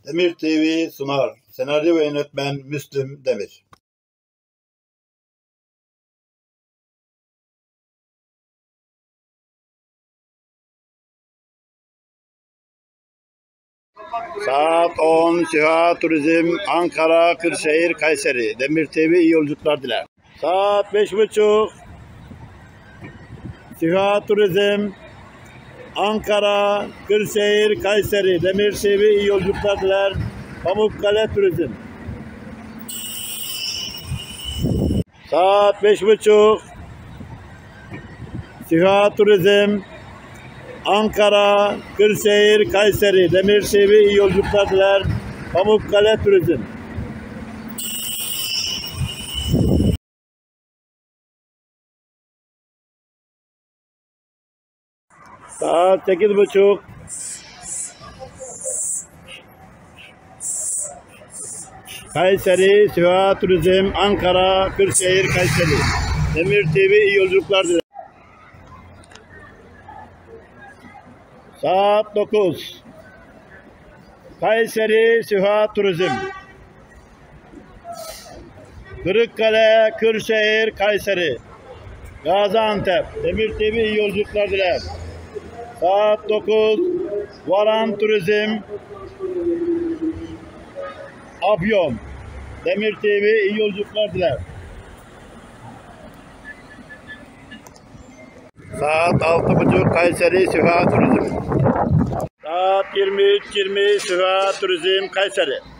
Demir TV sunar. Senaryo ve yönetmen Müslüm Demir. Saat 10 Siha Turizm Ankara, Kırşehir, Kayseri. Demir TV iyi yolculuklar diler. Saat 5.30 Siha Turizm Ankara, Kırşehir, Kayseri. Demir TV iyi yolculuklar diler. Pamukkale Turizm. Saat 5.30 Siha Turizm Ankara, Kırşehir, Kayseri. Demir TV iyi yolculuklar diler. Pamukkale Turizm. Saat 8.30 Kayseri, Siha Turizm Ankara, Kırşehir, Kayseri. Demir TV iyi yolculuklar diler. Saat 9 Kayseri, Siha Turizm Kırıkkale, Kırşehir, Kayseri, Gaziantep. Demir TV iyi yolculuklar diler. Saat 9 Varan Turizm Afyon. Demir TV iyi yolculuklar diler. Saat 6.30 Kayseri, Siha Turizm. Saat 23.20 Siha Turizm Kayseri.